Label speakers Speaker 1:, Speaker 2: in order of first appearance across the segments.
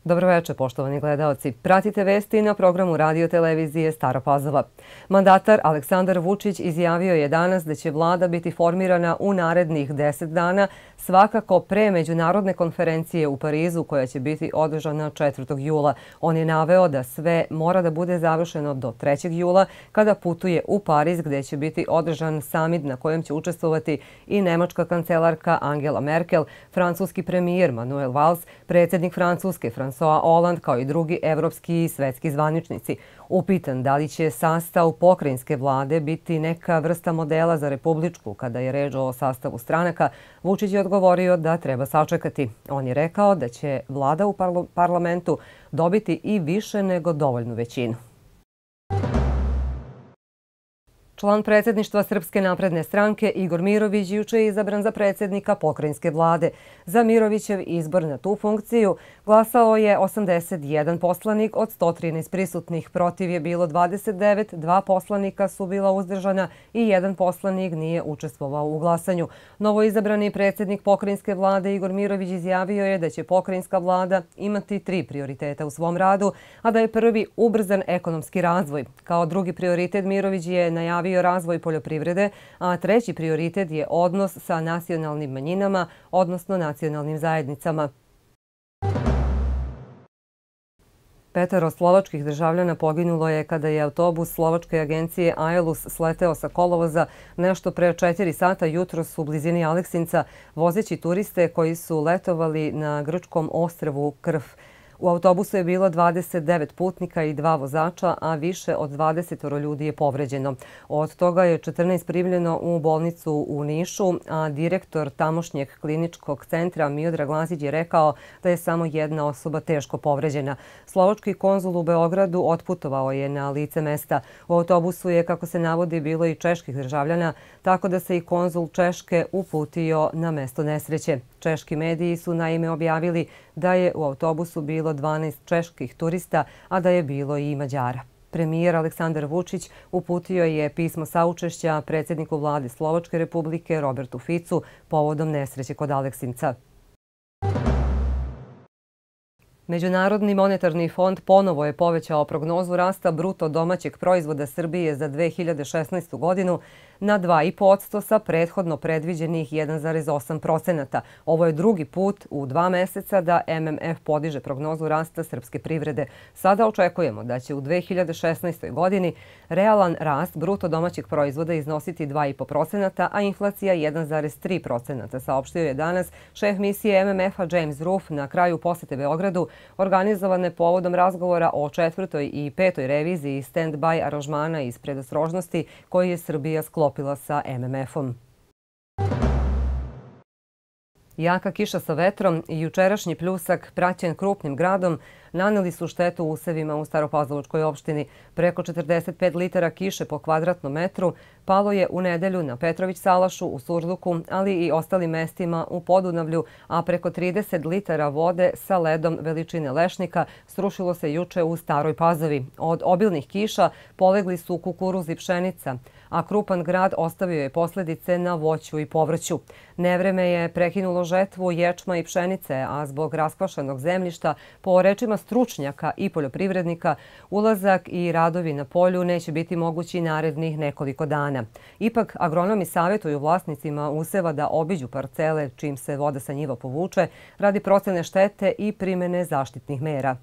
Speaker 1: Dobroveče, poštovani gledaoci. Pratite vesti na programu radio televizije Stara Pazova. Mandatar Aleksandar Vučić izjavio je danas da će vlada biti formirana u narednih 10 dana, svakako pre međunarodne konferencije u Parizu koja će biti održana 4. jula. On je naveo da sve mora da bude završeno do 3. jula kada putuje u Pariz gde će biti održan samit na kojem će učestvovati i nemačka kancelarka Angela Merkel, francuski premijer Manuel Valls, predsjednik Francuske François Hollande kao i drugi evropski i svetski zvaničnici. Upitan da li će sastav pokrajinske vlade biti neka vrsta modela za republičku kada je reč o sastavu stranaka, Vučić je odgovorio da treba sačekati. On je rekao da će vlada u parlamentu dobiti i više nego dovoljnu većinu. Član predsjedništva Srpske napredne stranke Igor Mirović juče je izabran za predsjednika pokrajinske vlade. Za Mirovićev izbor na tu funkciju glasao je 81 poslanik od 113 prisutnih. Protiv je bilo 29, 2 poslanika su bila uzdržana i 1 poslanik nije učestvovao u glasanju. Novoizabrani predsjednik pokrajinske vlade Igor Mirović izjavio je da će pokrajinska vlada imati 3 prioriteta u svom radu, a da je prvi ubrzan ekonomski razvoj. Kao drugi prioritet Mirović je najavio razvoj poljoprivrede, a treći prioritet je odnos sa nacionalnim manjinama, odnosno nacionalnim zajednicama. 5 slovačkih državljana poginulo je kada je autobus slovačke agencije Aelus sleteo sa kolovoza nešto pre 4 sata jutros u blizini Aleksinca, vozeći turiste koji su letovali na grčkom ostrvu Krf. U autobusu je bilo 29 putnika i 2 vozača, a više od 20 ljudi je povređeno. Od toga je 14 primljeno u bolnicu u Nišu, a direktor tamošnjeg kliničkog centra Miodrag Lazić je rekao da je samo jedna osoba teško povređena. Slovački konzul u Beogradu otputovao je na lice mesta. U autobusu je, kako se navodi, bilo i čeških državljana, tako da se i konzul Češke uputio na mesto nesreće. Češki mediji su naime objavili da je u autobusu bilo 12 čeških turista, a da je bilo i Mađara. Premijer Aleksandar Vučić uputio je pismo saučešća predsjedniku vlade Slovačke republike Robertu Ficu povodom nesreće kod Aleksinca. Međunarodni monetarni fond ponovo je povećao prognozu rasta bruto domaćeg proizvoda Srbije za 2016. godinu na 2,5% sa prethodno predviđenih 1,8%. Ovo je drugi put u 2 meseca da MMF podiže prognozu rasta srpske privrede. Sada očekujemo da će u 2016. godini realan rast bruto domaćeg proizvoda iznositi 2,5%, a inflacija 1,3%, saopštio je danas šef misije MMF-a James Roof na kraju posete Beogradu, organizovane povodom razgovora o 4. i 5. reviziji stand-by aranžmana iz predostrožnosti koji je Srbija sklopila sa MMF-om. Jaka kiša sa vetrom i jučerašnji pljusak praćen krupnim gradom naneli su štetu usevima u Staropazovačkoj opštini. Preko 45 litara kiše po kvadratnom metru palo je u nedelju na Petrović Salašu, u Surduku, ali i ostalim mestima u Podunavlju, a preko 30 litara vode sa ledom veličine lešnika srušilo se juče u Staroj Pazovi. Od obilnih kiša polegli su kukuruz i pšenica, a krupan grad ostavio je posljedice na voću i povrću. Nevreme je prekinulo žetvu ječma i pšenice, a zbog raskvašenog zemljišta, po rečima stručnjaka i poljoprivrednika, ulazak i radovi na polju neće biti mogući narednih nekoliko dana. Ipak, agronomi savjetuju vlasnicima useva da obiđu parcele čim se voda sa njiva povuče radi procene štete i primene zaštitnih mera.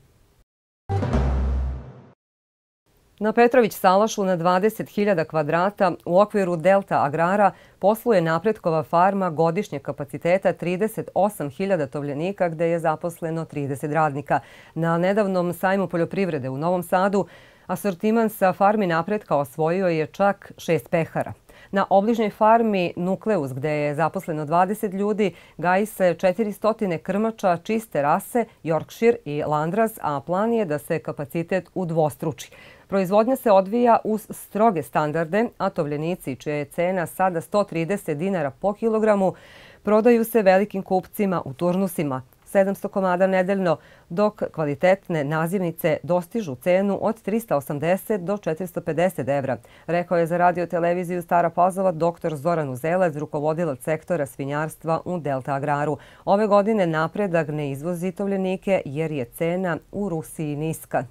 Speaker 1: Na Petrović Salašu na 20.000 kvadrata u okviru Delta Agrara posluje Napretkova farma godišnjeg kapaciteta 38.000 tovljenika gde je zaposleno 30 radnika. Na nedavnom sajmu poljoprivrede u Novom Sadu asortiman sa farmi Napretka osvojio je čak 6 pehara. Na obližnjoj farmi Nukleus, gde je zaposleno 20 ljudi, gaji se 400 krmača čiste rase, Yorkshire i Landras, a plan je da se kapacitet udvostruči. Proizvodnja se odvija uz stroge standarde, a tovljenici, čija je cena sada 130 dinara po kilogramu, prodaju se velikim kupcima u turnusima. 700 komada nedeljno, dok kvalitetne nazivnice dostižu cenu od 380 do 450 evra, rekao je za radio televiziju Stara Pazova dr. Zoran Uzelac, rukovodilac sektora svinjarstva u Delta Agraru. Ove godine napredak ne izvozi tovljenike jer je cena u Rusiji niska.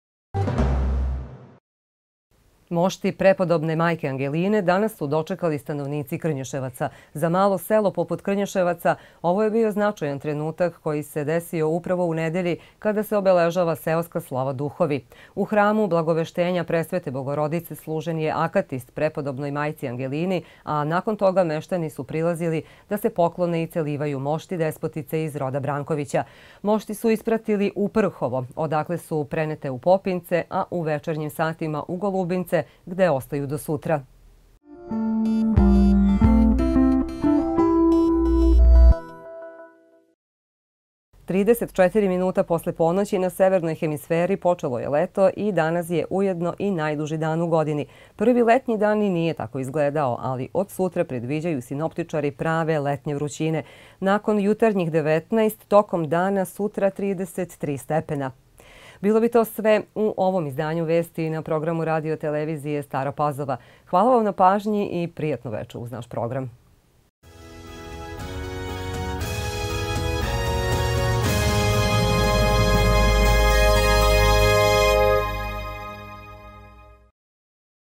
Speaker 1: Mošti prepodobne majke Angeline danas su dočekali stanovnici Krnješevaca. Za malo selo poput Krnješevaca ovo je bio značajan trenutak koji se desio upravo u nedelji kada se obeležava seoska slava duhovi. U hramu Blagoveštenja Presvete Bogorodice služen je akatist prepodobnoj majci Angelini, a nakon toga meštani su prilazili da se poklone i celivaju mošti despotice iz roda Brankovića. Mošti su ispratili u Prhovo, odakle su prenete u Popince, a u večernjim satima u Golubince, gde ostaju do sutra. Trideset 4 minuta posle ponoći na severnoj hemisferi počelo je leto i danas je ujedno i najduži dan u godini. Prvi letnji dan i nije tako izgledao, ali od sutra predviđaju sinoptičari prave letnje vrućine. Nakon jutarnjih 19, tokom dana sutra 33 stepena. Bilo bi to sve u ovom izdanju vesti na programu radio televizije Stara Pazova. Hvala vam na pažnji i prijatno večer uz naš program.